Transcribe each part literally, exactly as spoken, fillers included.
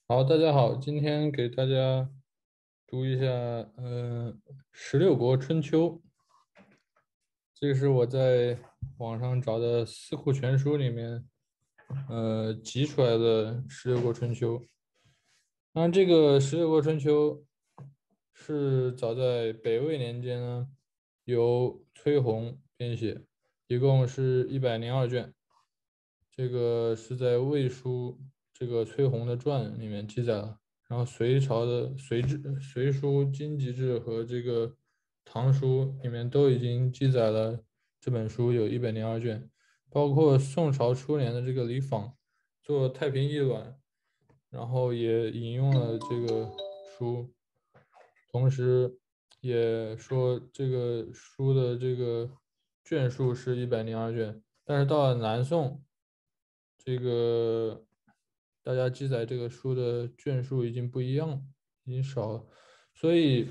好，大家好，今天给大家读一下，呃，《十六国春秋》。这个是我在网上找的《四库全书》里面，呃，集出来的《十六国春秋》。那这个《十六国春秋》是早在北魏年间呢，由崔洪编写，一共是一百零二卷。这个是在魏书这个崔洪的传里面记载了。然后隋朝的隋志、隋书、经籍志和这个唐书里面都已经记载了这本书有一百零二卷，包括宋朝初年的这个李昉做《太平医卵》，然后也引用了这个书，同时也说这个书的这个卷数是一百零二卷。但是到了南宋，这个大家记载这个书的卷数已经不一样了，已经少了，所以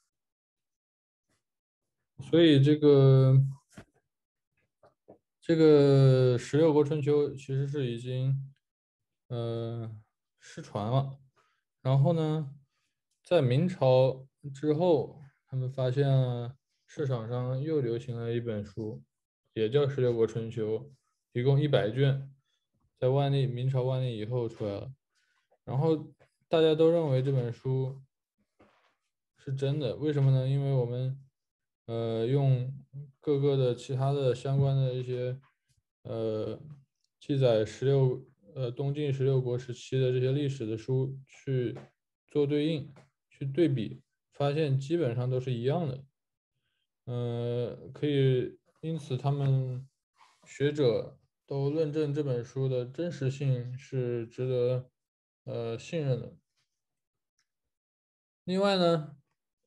所以这个这个十六国春秋其实是已经呃失传了。然后呢，在明朝之后，他们发现了市场上又流行了一本书，也叫《十六国春秋》，一共一百卷，在万历明朝万历以后出来了。然后大家都认为这本书是真的，为什么呢？因为我们呃用各个的其他的相关的一些呃记载十六呃东晋十六国时期的这些历史的书去做对应，去对比，发现基本上都是一样的。呃，可以，因此他们学者都论证这本书的真实性是值得呃信任的。另外呢，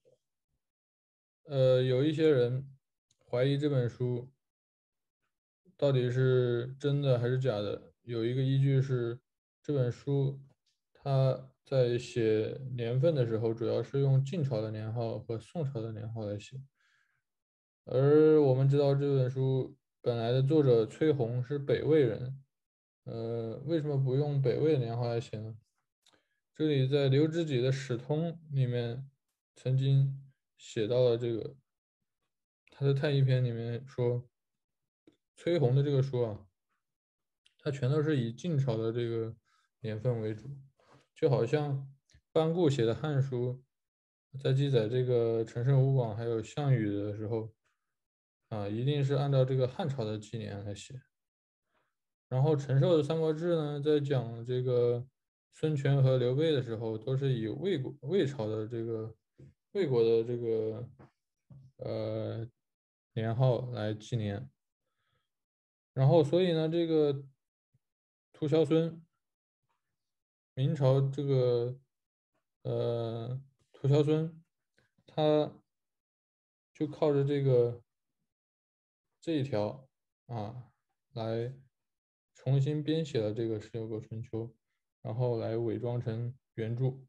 呃，有一些人怀疑这本书到底是真的还是假的。有一个依据是，这本书它在写年份的时候，主要是用晋朝的年号和宋朝的年号来写。而我们知道这本书本来的作者崔洪是北魏人，呃，为什么不用北魏的年号来写呢？这里在刘知几的《史通》里面曾经写到了这个，他的太医篇里面说，崔洪的这个书啊，它全都是以晋朝的这个年份为主，就好像班固写的《汉书》，在记载这个陈胜吴广还有项羽的时候，啊，一定是按照这个汉朝的纪年来写。然后陈寿的《三国志》呢，在讲这个孙权和刘备的时候，都是以魏国魏朝的这个魏国的这个呃年号来纪年。然后所以呢，这个屠萧孙，明朝这个呃屠萧孙，他就靠着这个这一条啊来重新编写了这个《十六国春秋》，然后来伪装成原著。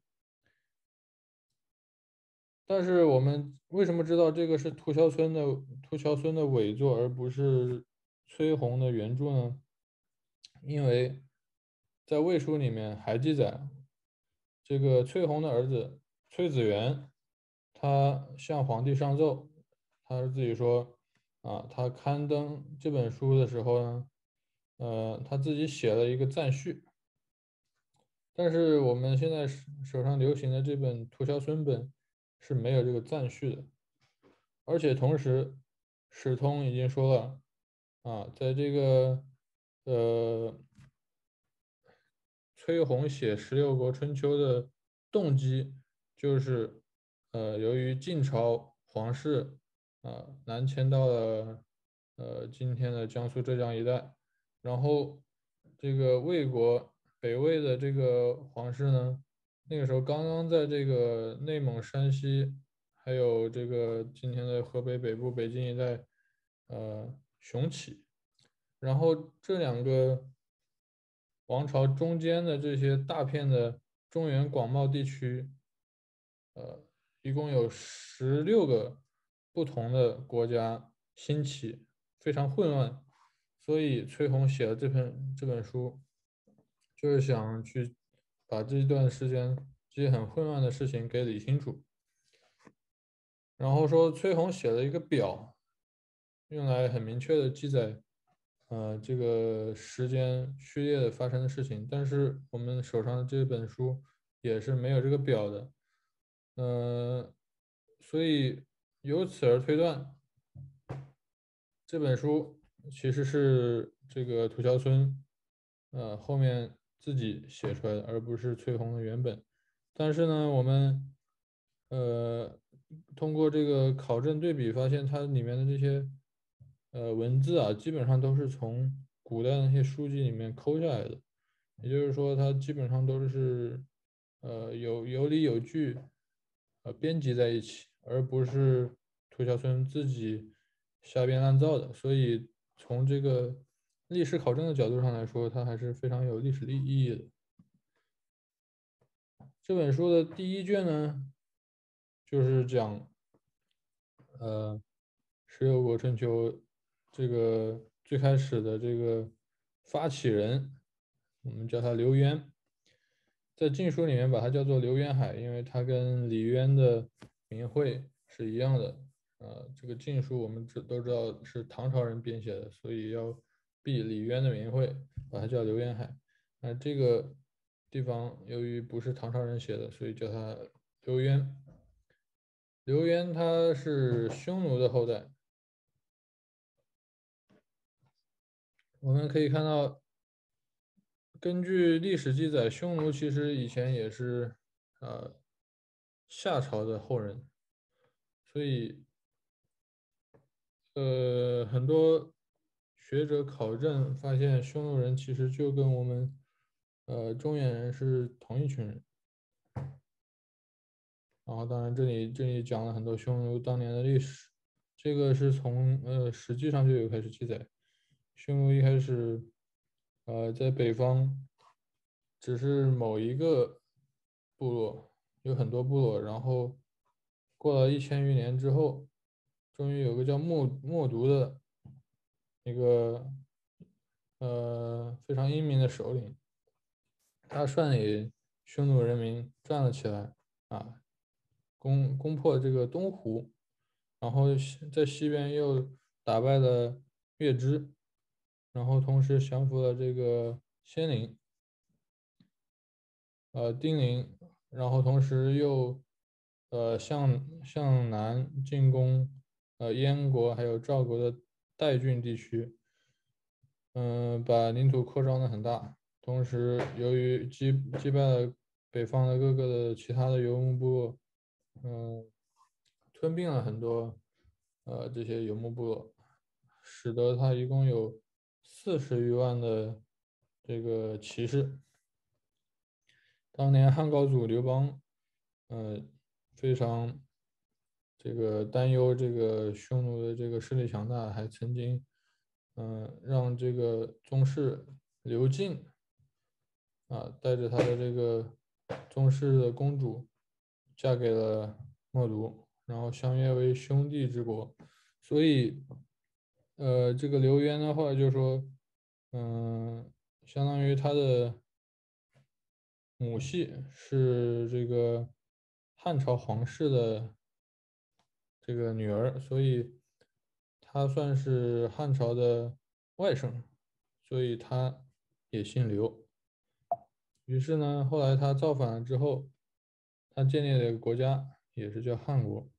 但是我们为什么知道这个是屠萧孙的屠萧孙的伪作，而不是崔洪的原著呢？因为在魏书里面还记载，这个崔洪的儿子崔子元，他向皇帝上奏，他自己说啊，他刊登这本书的时候呢，呃，他自己写了一个赞序。但是我们现在手手上流行的这本屠萧孙本是没有这个赞序的。而且同时，史通已经说了啊，在这个呃崔洪写《十六国春秋》的动机，就是呃由于晋朝皇室啊南迁到了呃今天的江苏浙江一带，然后这个魏国北魏的这个皇室呢，那个时候刚刚在这个内蒙、山西。还有这个今天的河北北部、北京一带，呃，雄起。然后这两个王朝中间的这些大片的中原广袤地区，呃，一共有十六个不同的国家兴起，非常混乱。所以崔洪写了这本这本书，就是想去把这段时间这些很混乱的事情给理清楚。然后说崔洪写了一个表，用来很明确的记载，呃，这个时间序列的发生的事情。但是我们手上的这本书也是没有这个表的，呃，所以由此而推断，这本书其实是这个涂桥村，呃，后面自己写出来的，而不是崔洪的原本。但是呢，我们呃通过这个考证对比，发现它里面的这些呃文字啊，基本上都是从古代的那些书籍里面抠下来的，也就是说，它基本上都是呃有有理有据，呃编辑在一起，而不是涂桥村自己瞎编乱造的。所以从这个历史考证的角度上来说，它还是非常有历史意义的。这本书的第一卷呢，就是讲呃十六国春秋这个最开始的这个发起人，我们叫他刘渊，在晋书里面把它叫做刘渊海，因为他跟李渊的名讳是一样的。呃，这个晋书我们知都知道是唐朝人编写的，所以要避李渊的名讳，把它叫刘渊海。那这个地方由于不是唐朝人写的，所以叫他刘渊。刘渊他是匈奴的后代，我们可以看到，根据历史记载，匈奴其实以前也是呃夏朝的后人，所以呃很多学者考证发现，匈奴人其实就跟我们呃中原人是同一群人。然后当然这里这里讲了很多匈奴当年的历史，这个是从呃史记上就有开始记载，匈奴一开始呃在北方只是某一个部落，有很多部落，然后过了一千余年之后，终于有个叫默默读的一个呃非常英明的首领，他率领匈奴人民站了起来啊，攻攻破这个东湖，然后西在西边又打败了月支，然后同时降服了这个先灵，呃丁零，然后同时又呃向向南进攻呃燕国还有赵国的代郡地区，嗯、把领土扩张的很大。同时，由于击击败了北方的各个的其他的游牧部落，嗯、吞并了很多呃这些游牧部落，使得他一共有四十余万的这个骑士。当年汉高祖刘邦，呃，非常这个担忧这个匈奴的这个势力强大，还曾经，嗯、让这个宗室刘敬啊，带着他的这个宗室的公主嫁给了默读，然后相约为兄弟之国。所以，呃，这个刘渊的话就说，嗯、相当于他的母系是这个汉朝皇室的这个女儿，所以他算是汉朝的外甥，所以他也姓刘。于是呢，后来他造反了之后，他建立了一个国家，也是叫汉国。